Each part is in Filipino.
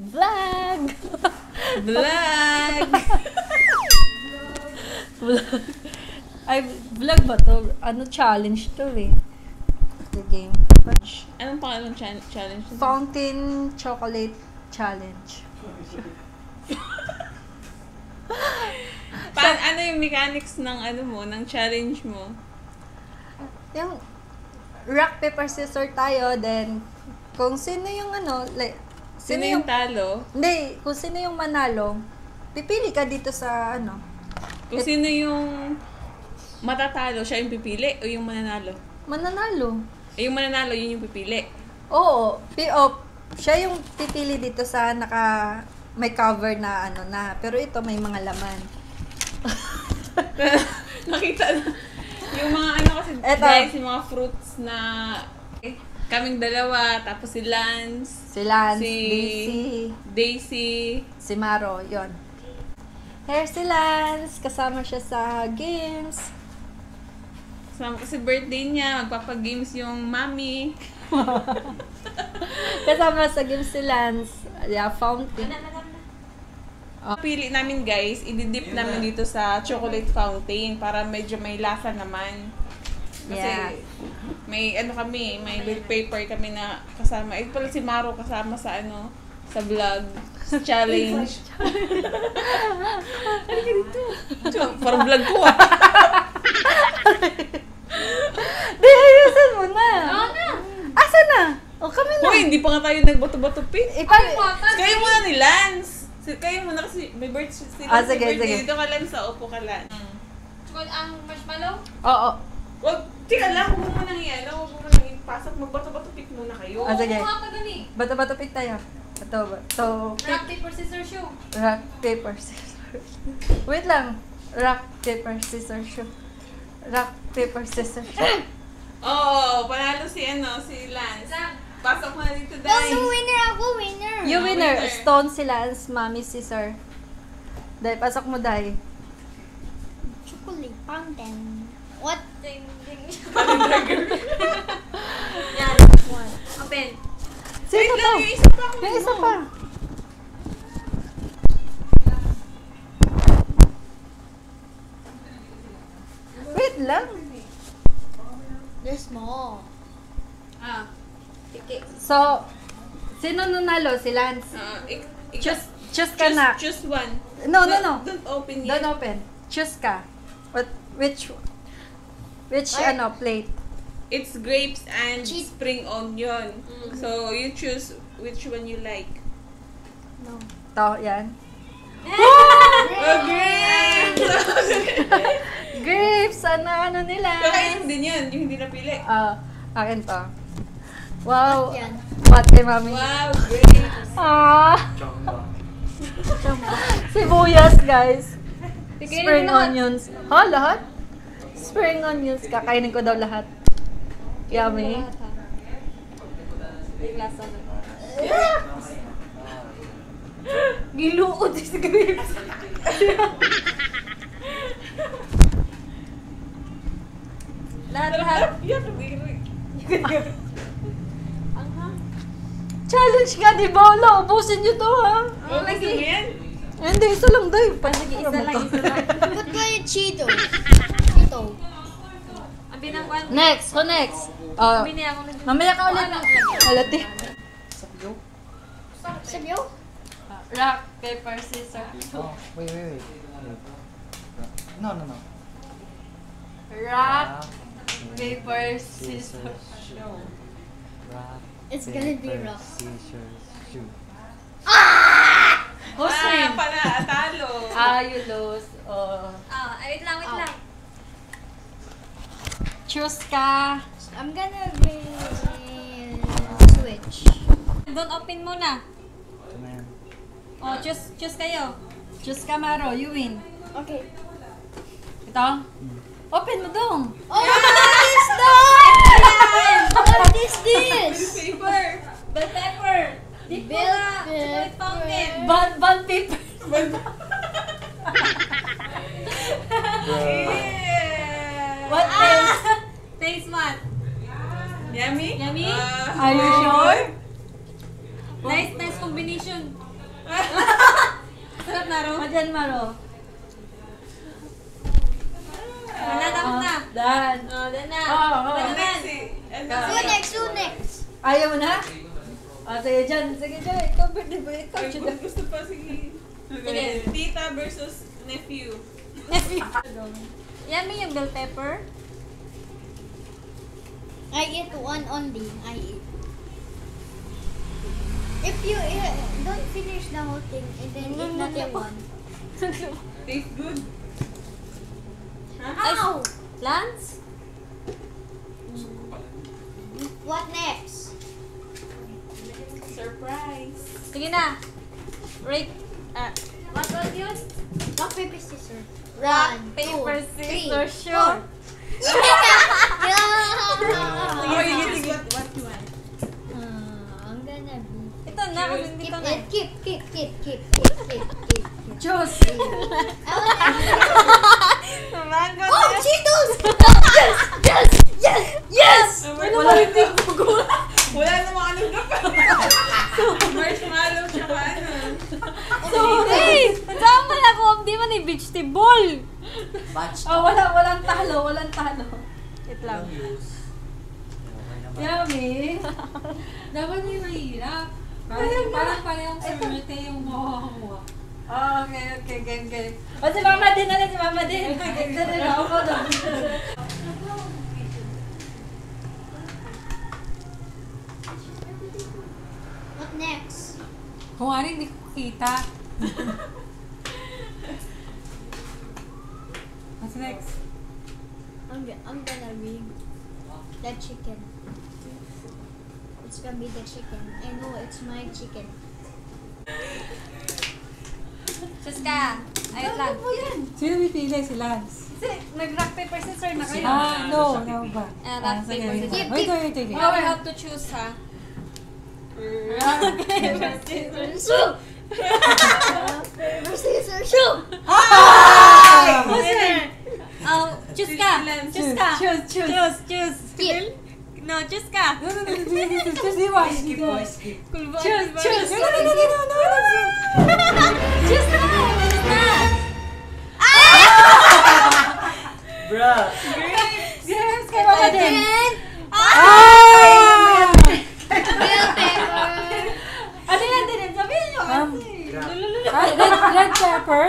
Vlog! Vlog! Vlog. Ay, vlog ba to? Ano, challenge to eh. The game. Anong pangalan challenge? Fountain Chocolate Challenge. Ano yung mechanics ng ano mo, ng challenge mo? Yung rock, paper, scissors tayo, then kung sino yung ano, like, Sino yung talo? Hindi, kung sino yung manalo, pipili ka dito sa ano. Kung sino yung matatalo, siya yung pipili o yung mananalo? Mananalo. Yung mananalo, yun yung pipili. Oo, siya yung pipili dito sa may cover na ano na, pero ito may mga laman. Nakita na. Yung mga ano kasi, Eto. guys, yung mga fruits na kaming dalawa, tapos si Lance, Si Lance, si Daisy, si Maro, yon. Here si Lance, kasama siya sa games. kasama kasi birthday niya, magpapag-games yung mami. Kasama sa games si Lance, fountain. Pili namin guys, ididip namin dito sa chocolate fountain para medyo may lasa naman. Kasi may ano kami, may paper kami na kasama. Ito pala si Maro kasama sa ano, sa vlog, sa challenge. Ano ka dito? Parang vlog ko ah. Di, ayusin mo na. Oo na. Asa na? O kami na. Hoy, hindi pa nga tayo nagbato-bato pit. Kayo muna ni Lance. Kayo muna kasi may birthday sila. Sige. Dito ka Lance, sa upo ka Lance. Ang marshmallow? Oo. Wag, tika lang, huwag mo nang iano, huwag mo nang ipasok, magbato-bato pick muna kayo. Sige. Oo, ka gani. Bato-bato pick tayo. So, Rock, paper, scissors, shoe. rock, paper, scissors. Wait lang. Rock, paper, scissors, shoe. Rock, paper, scissors, shoe. Oo, panalo si Lance. Pasok mo na dito, Day. winner ako, winner. You winner. winner. Stone si Lance, Mami, scissor. Dahil, pasok mo, Day. Chocolate fountain. What? Ding, ding. Yan, one. Open. Sino Wait to? lang, yung isa pa ako. Yung isa pa. Wait lang. They're small. Ah, So, sino nanalo? Si Lance. Choose ka na. Choose one. No. Don't open yet. Don't open. Choose ka. Which plate? It's grapes and Cheese. spring onion. So, you choose which one you like. No. To, yan. Oh, grapes! Grapes! Ano nila? Kakainin din yan, yung hindi napili. Akin to. Wow. Yan. What kay mami? Wow, grapes! Sibuyas, guys. Bigyan Spring mo lahat. onions. Ha, lahat? Spring onions. Kakainin ko daw lahat. Yummy. May lasa na. Giluod sa grapes. Lahat. Yan, grapes. Challenge nga, di ba? Wala, ubusin nyo to, ha? Oh, gusto mo yan? Hindi, isa lang, Day. Sige, isa lang. Ba't ba yung Cheeto? Ito. Ang binangkuhan. Next, ko next. Bini ako na. Mamaya ka ulit. Halati. Sabiyo? Rock, paper, scissors. Oh, wait. No. Rock, paper, scissors. Rock, It's gonna be paper, rock. scissors, shoot. Hussein. Pala, talo. You lose. Wait lang. Choose ka. I'm gonna be switch. Don't open muna. Ito na yan. Choose kayo. Choose ka, Maro. You win. Okay. Ito? Open mo dong. Oh, what is that? What is this? Paper. Bell pepper. Chocolate fountain. Bond paper. Yeah. What taste? Taste what? Yummy? Yummy? Are you sure? Nice combination. Sarap na ro. Madyan, Maro. Tapos na. Dan. Then na. Next si... Who next? Ayaw mo na? Sige dyan. Sige dyan. Ikaw, birthday boy. Ikaw, Ay, dyan. gusto pa, sige. Sige. Tita versus nephew. Yummy yung bell pepper. I eat one only. I eat. If you don't finish the whole thing and then eat nothing one. Tastes good. Ow! Lance? What next? Surprise. Sige na. Rate. What was yun? Rock, paper, scissors. Rock, 1, paper, 2, 3, scissors, shoot. Yeah! Oh, you choose what you want. I'm gonna be. Ito na, kasi hindi ko na. Keep. Choose. I want Mango. Oh, Cheetos! Yes! Wala hindi ko. Wala namang anong dapat. Marshmallow tsaka ano. Sorry! Saan mo na kung di man vegetable? Batch. Oh, walang talo. Wait lang. Use. Okay naman. Yummy. Dapat yung mahirap. Parang parehong swerte yung makukuha. Oh, okay. Game. O, si Mama din. Ganda din ako doon. What next? Kung nga rin, hindi ko kita. What's next? I'm gonna be the chicken. It's gonna be the chicken. I know it's my chicken. Just ka. Ayun lang. Sino pipili? Si Lance. Kasi nag-rock, paper, scissors na kayo. No ba? Rock, Sige, paper, sige. scissors. Wait. Oh, we have to choose, ha? Rock, paper, scissors. Shoot! Paper, scissors, shoot! Oh, choose ka. Choose. Skip. No, choose ka. No. Just di ba? Skip. Choose. No. Choose na. Bruh. Yes, kay Mama din. Then, Ah! bell pepper. Ano yan din? Sabihin nyo kasi. Red pepper.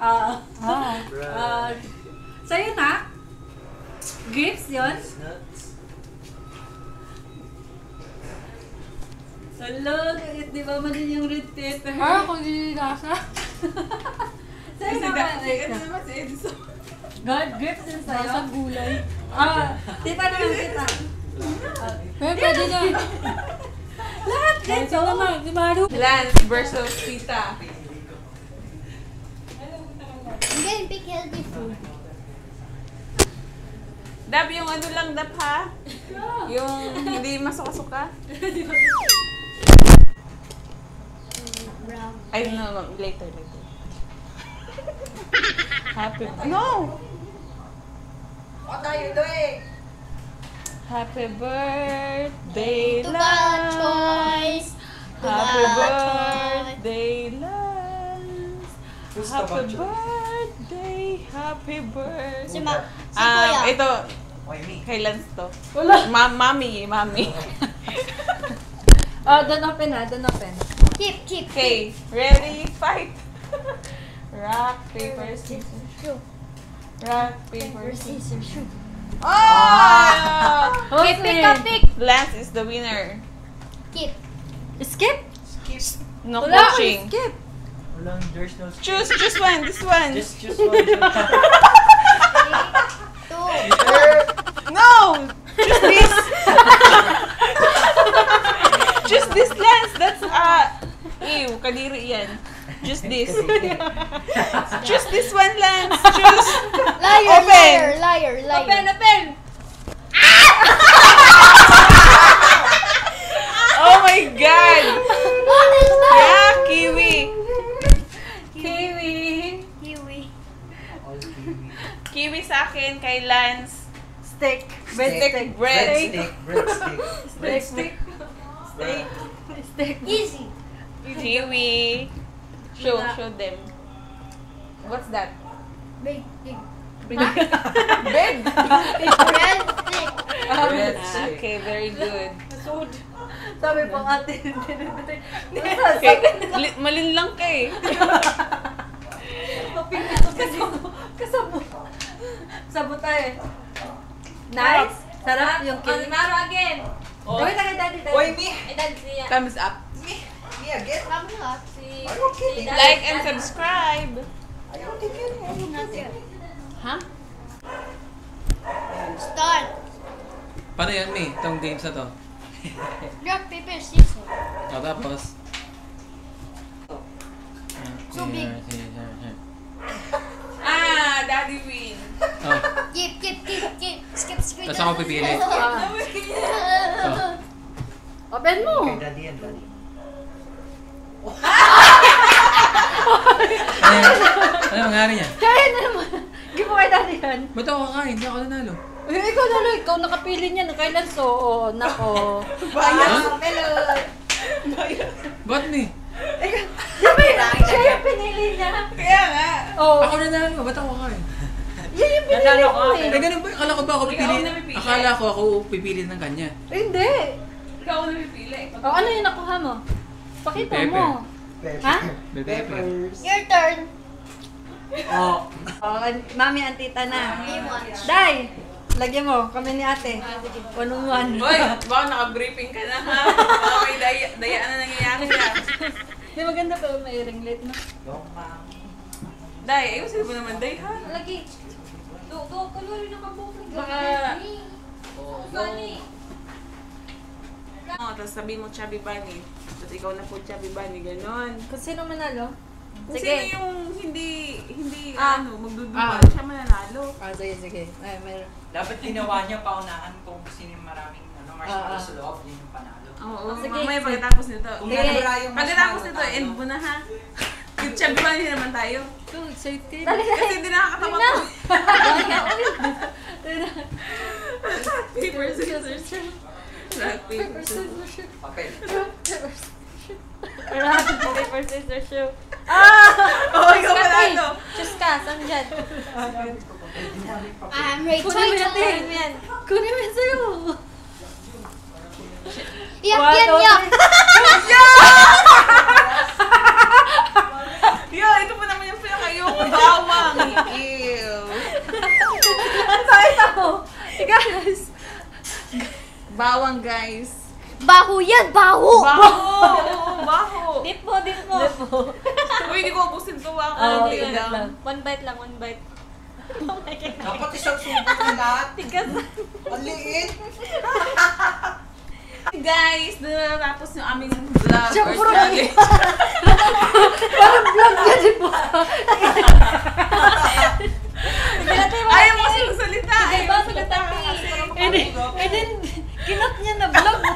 Bruh. Sa'yo na? Grapes yun? Nuts. Hello, di ba man din yung red pepper? Parang kung nililasa. Sa'yo Kasi naman. ano naman si Edison. God, grapes din sa'yo? Lasang gulay. Tita naman kita. Pero pwede na. Lahat din. Ito naman, si Maru. Lance versus Tita. I'm gonna pick healthy food. Dab, yung ano lang, Dab, ha? Yung hindi masuka-suka. Brown. Ay, no, later. Happy... No! What are you doing? Happy birthday, To the Lance! choice. To Happy the birthday, Lance! Who's the Happy bunch? birthday! Happy birthday! Si Kuya. Ito, Why me? kay Lance to. Wala. Mami. Oh, don't open ha. Don't open. Keep. Okay, ready, fight! Rock, paper, scissors. Shoot. Rock, paper, Paper, scissors. scissors, shoot. Oh! Okay, pick. Lance is the winner. Keep. Skip? No Wala coaching. akong skip. There's no Choose one. This one. Just one. 3, 2. No! Choose this. Choose this, Lance. That's ew, kadiri yan. Choose this. Choose this one, Lance. Choose. Liar. Open. Oh my God. What is that? Yeah, kiwi. Kiwi. All kiwi. Kiwi sa akin, kay Lance. Steak. Breadstick. Steak. Steak. Steak. Easy. Kiwi. Show them. What's that? Big, big. Bed? Red stick. Red Ah, stick. okay, very good. Sabi po ate. Okay, malinlang ka eh. Sabot tayo. Nice. Sarap yung cake. Maro again. Oh, Gawin na kay daddy. Oy, me! Eh, dad siya. thumbs up. Me again? I'm not. Si... Are you kidding? si Like Dad- and subscribe. Are you kidding? Are you Not kidding? yet. Ha? Start. Paano yan, May? Itong games na to. Rock, paper, scissors. O, tapos? So big. Ah, Daddy win. Oh, Keep. Skip. tapos ako pipili. Oh. Open mo. Okay, daddy yan, daddy. Ano mangyari niya? Kaya na naman. Give mo kay daddy yan. Ba't ako kakain? Hindi ako nanalo. Ikaw na lang. Ikaw nakapili niya. Kailan so? Oh, nako. Ba't, May? Siya yung pinili niya. Kaya nga. Oh. Ako nanalo. Ba't ako kakain? Yan yung pinili mo Eh, eh. ganun ba? Akala ko ba ako Ikaw pipili? ang napipili. Akala ko ako pipili ng kanya. Hindi. Ikaw ang napipili. Oh, ano yung nakuha mo? Pakita Pepe. mo. Ha? Peppers. Your turn. Oh, mami ang tita na. Me one. Day, lagyan mo. Kami ni ate. 1-on-1. Boy, baka naka-briefing ka na ha. Baka may dayaan na nangyayari na. Di maganda pa may ring light na. Yung ma'am. Day, ayusin mo naman, Day ha. Lagi. Kalori na kabukid. Baka- Funny. Oh, tapos sabihin mo Chubby Bunny. Tapos ikaw na po Chubby Bunny, ganon. Kung sino manalo? Kung Sige. sino yung hindi Ah. magdudupa, siya mananalo. Sige. Ay, meron. Dapat ginawa niya paunahan kung sino yung maraming marshmallow sa loob, yun yung panalo. Oo, Sige. mamaya pagkatapos nito. Kung Sige. nalura yung Pagkatapos marshmallow, nito, end talo. mo na ha. Yung Chubby Bunny naman tayo. Go, excited. Kasi hindi nakakatawa Tignan. to. Paper, scissors, shoot. Rock, paper, scissors. Papel. Paper, scissors, shoot. Oh, ikaw panalo. Choose ka, saan dyan? I'm ready. Kunin mo yan, kunin mo yan. Kunin mo yan sa'yo. Yak. Yo, ito pa naman yung pinakayong bawang. Ew. Pakita mo. Guys. Bawang, guys. Baho yan, baho. Baho. Dip mo. Uy, hindi ko ubusin to. Oh, Hindi wait lang. lang. One bite lang, one bite. Oh my God. Dapat isang subat na lahat. Tigas. Ang liit. Guys, doon na natapos yung aming vlog Siya, or puro challenge. Parang vlog yan, di ba? Ayaw mo siya salita. Di ba, salita ka. And then, kinat niya na vlog mo.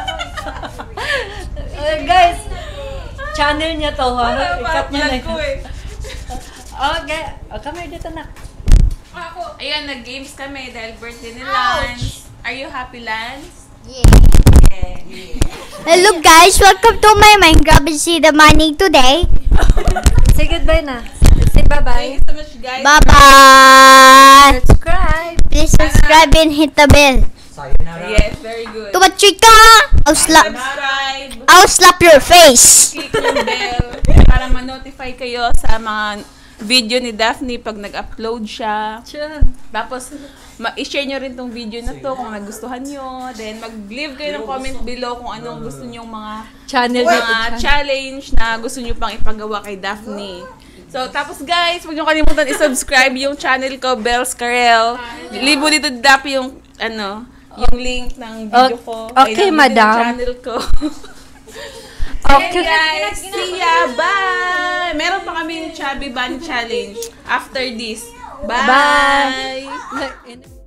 Guys, channel niya to ha. Ikat niya na. ko eh. Okay, come here dito na. Ayan, nag-games kami dahil birthday ni Lance. Are you happy, Lance? Yeah. Yeah. Hello guys, welcome to my Minecraft and see the mining today. Say goodbye na. Say bye-bye. Thank you so much, guys. Bye-bye. Subscribe. Please subscribe and hit the bell. Sayonara. Yes, very good. To what chika? Subscribe. I'll slap your face. Click yung bell para ma-notify kayo sa mga video ni Daphne pag nag-upload siya. Tapos, i-share nyo rin tong video na to kung nagustuhan nyo. Then, mag-leave kayo ng comment below kung anong gusto nyong mga challenge na gusto nyo pang ipagawa kay Daphne. So, tapos guys, huwag nyo kalimutan i-subscribe yung channel ko, Bells Karel. Libo dito Daphne yung, yung link ng video ko. Okay, ng madam. channel ko. Okay. Okay guys, see ya! Bye! Meron pa kami yung Chubby Bunny Challenge after this. Bye! Bye.